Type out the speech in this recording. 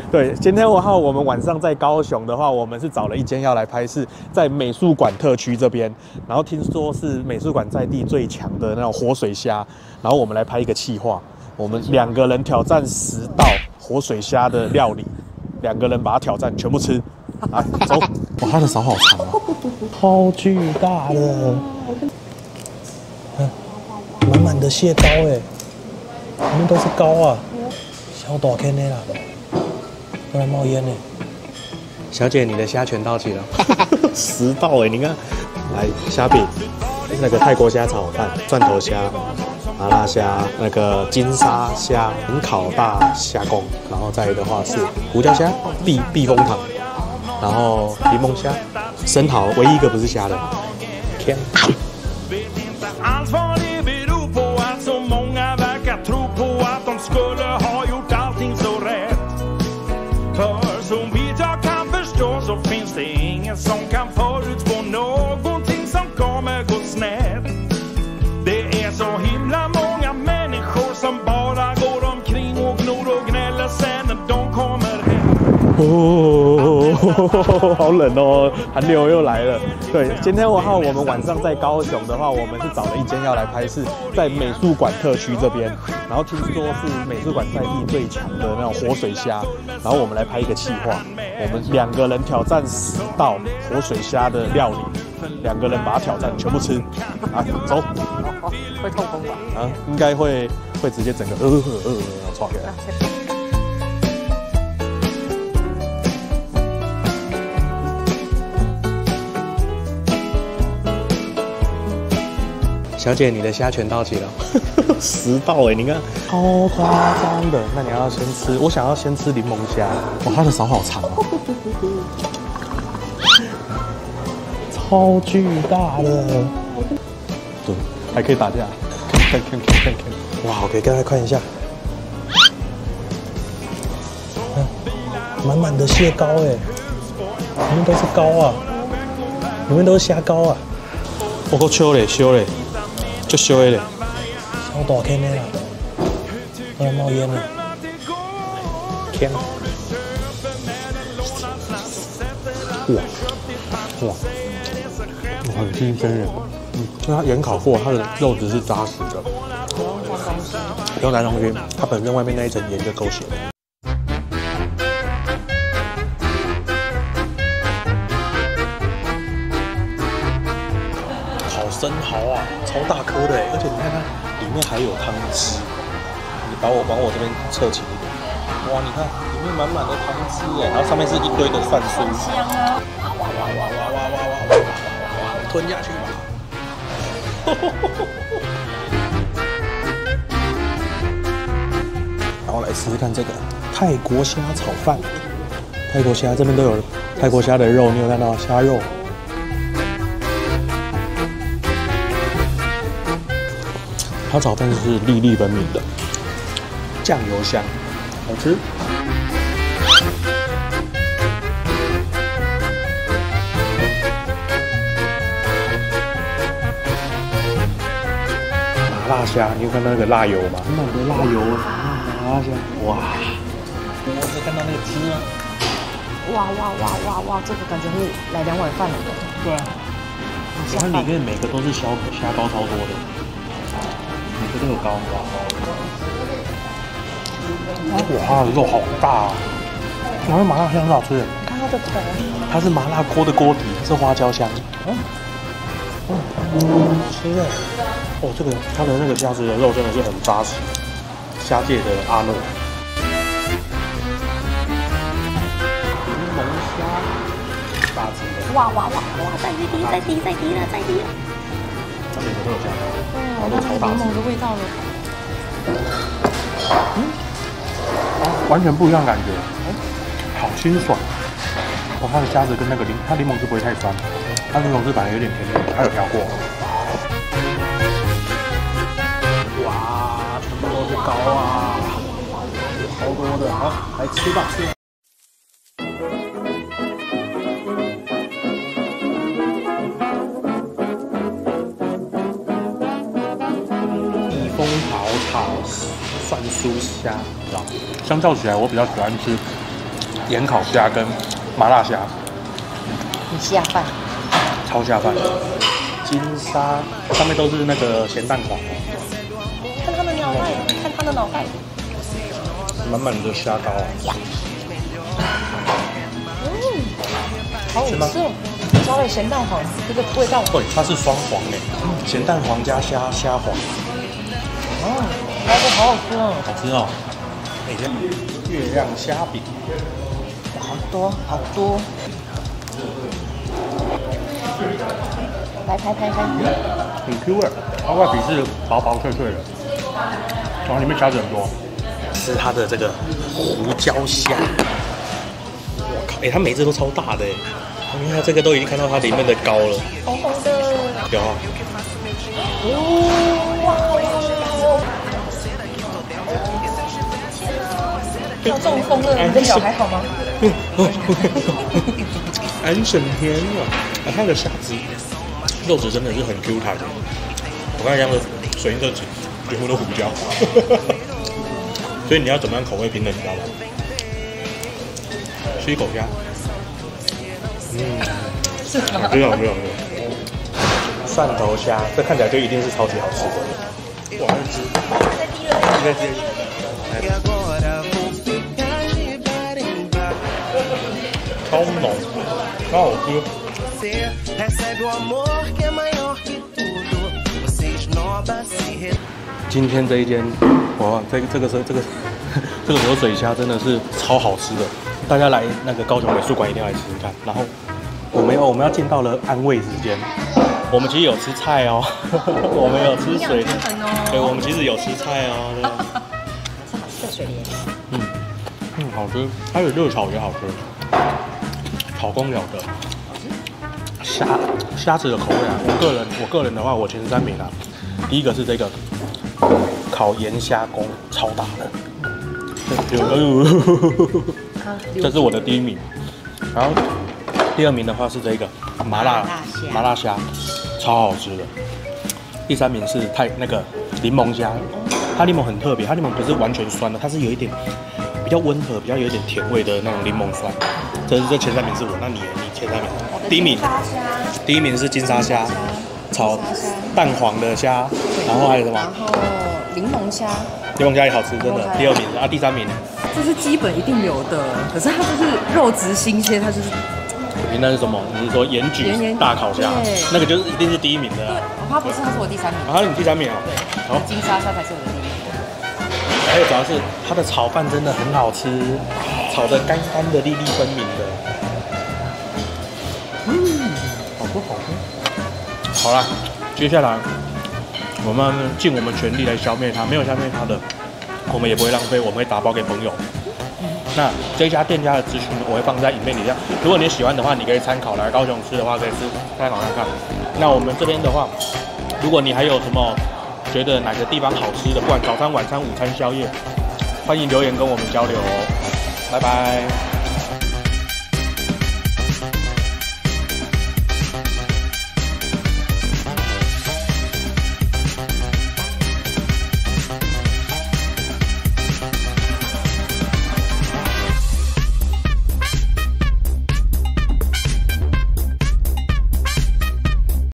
对，今天我们晚上在高雄的话，我们是找了一间要来拍摄，在美术馆特区这边。然后听说是美术馆在地最强的那种活水虾，然后我们来拍一个企划，我们2个人挑战10道活水虾的料理，2个人把它挑战全部吃。来，走！哇，它的勺好长啊，超巨大的，满满的蟹膏哎，里面都是膏啊，小大坑的啦。都在冒烟呢，小姐，你的虾全到齐了，10道哎，你看，来虾饼，那个泰国虾炒饭，钻头虾、麻辣虾，那个金沙虾，烤大虾公，然后再的话是胡椒虾、避风塘，然后柠檬虾、生蚝，唯一一个不是虾的，天。Så finns det ingen som kan förutspå någonting som kommer gå snett. Det är så himla många människor som bara går omkring och gnor och gnäller sen när de kommer hem. 哦，好冷哦，寒流又来了。对，今天我们晚上在高雄的话，我们是找了一间要来拍摄，在美术馆特区这边。然后听说是美术馆在地最强的那种活水虾，然后我们来拍一个企划，我们2个人挑战10道活水虾的料理，2个人把它挑战全部吃。啊，走！ 会痛风吧？ 啊，应该会直接整个错开。小姐，你的虾全到齐了，10道哎，你看，超夸张的。那你要先吃，我想要先吃柠檬虾，哇，它的勺好长哦，超巨大的，对，还可以打架，看，哇，OK，大家看一下，满满的蟹膏哎，里面都是膏啊，里面都是虾膏啊，我够烧嘞，就烧的嘞，小大坑的啦，都在冒烟呢，天！哇，很新鲜耶，因为它盐烤过，它的肉质是扎实的，不用沾东西，它本身外面那一层盐就够咸。生蚝啊，超大颗的，而且你看它里面还有汤汁，你往我这边侧倾一点，哇，你看里面满满的汤汁哎，然后上面是一堆的蒜酥，香啊，哇，吞下去吧，然后来试试看这个泰国虾炒饭，泰国虾这边都有泰国虾的肉，你有看到虾肉？它炒饭是粒粒分明的，酱油香，好吃。麻辣虾，你有看到那个辣油吗？满满的辣油啊！麻辣虾，哇！我有看到那个汁吗？ 哇，这个感觉会来2碗饭了。 对啊，你看里面每个都是虾膏超多的。每个都有膏，哇，肉好大啊！然后麻辣香很好吃， 看它的头， 它是麻辣锅的锅底，是花椒香。吃肉，哦，这个它的那个虾子的肉真的是很扎实，虾界的阿诺。柠檬虾，大只的。 哇，再低了。 这边都有虾。 哦，那个柠檬的味道了。 完全不一样感觉，好清爽。哦，它的虾子跟那个它柠檬是不会太酸，它柠檬是本来有点甜的，它有调过。哇，全部都是膏啊，超多的，好，来吃吧，吃。蜂桃炒蒜酥虾，相较起来，我比较喜欢吃盐烤虾跟麻辣虾， 你下饭。 超下饭。金沙上面都是那个咸蛋黄， 看他的脑袋，看他的脑袋。 满满的虾膏。 好好吃哦！加了咸蛋黄，这个味道。 对，它是双黄诶，咸蛋黄加虾黄。 哦，那个好好吃哦。 好吃哦。每天月亮虾饼， 好多好多。来拍。 很 Q 哎，它外皮是薄薄脆脆的，然后里面虾子很多。吃它的这个胡椒虾，我靠，它每只都超大的哎，你看它这个都已经看到它里面的膏了， 红红的。 有啊。 要中风了，你的脚还好吗？ 安省天啊！它的虾子肉质真的是很 Q 弹的。我刚才讲的水印这几全部都胡椒，所以你要怎么样口味平衡，你知道吗？吃一口虾，好吃。蒜头虾，这看起来就一定是超级好吃的。哇，再滴。超浓，超好吃。今天这一间，哇，这个河水虾真的是超好吃的，大家来那个高雄美术馆一定要来吃吃看。然后我们要进到了安慰时间，我们其实有吃菜哦，我们有吃水，对，我们其实有吃菜哦。对这水莲， 好吃，它的热炒也好吃，炒公鸟的虾子的口味啊，我个人的话，我前3名啊，第一个是这个烤盐虾公，超大的，这是我的第1名，然后第2名的话是这个麻辣虾，超好吃的，第3名是那个柠檬虾，它柠檬很特别，它柠檬不是完全酸的，它是有一点比较温和，比较有一点甜味的那种柠檬酸。这前3名是我，那你前3名？第一名是金沙虾，炒蛋黄的虾，然后还有什么？ 然后柠檬虾也好吃，真的。第2名啊，第3名呢？ 这是基本一定有的，可是它就是肉质新鲜，它就是。 那是什么？你是说盐焗大烤虾？那个就是一定是第1名的。 对，它不是，它是我第3名。 它是你第3名啊？ 对，然后金沙虾才是我的第1名。 还有主要是它的炒饭真的很好吃，炒得干干的、粒粒分明的。好吃。好啦，接下来我们尽我们全力来消灭它，没有消灭它的，我们也不会浪费，我们会打包给朋友。那这家店家的资讯我会放在影片底下，如果你喜欢的话，你可以参考来高雄吃的话，可以参考看看。那我们这边的话，如果你还有什么觉得哪个地方好吃的，不管早餐、晚餐、午餐、宵夜，欢迎留言跟我们交流哦。拜拜。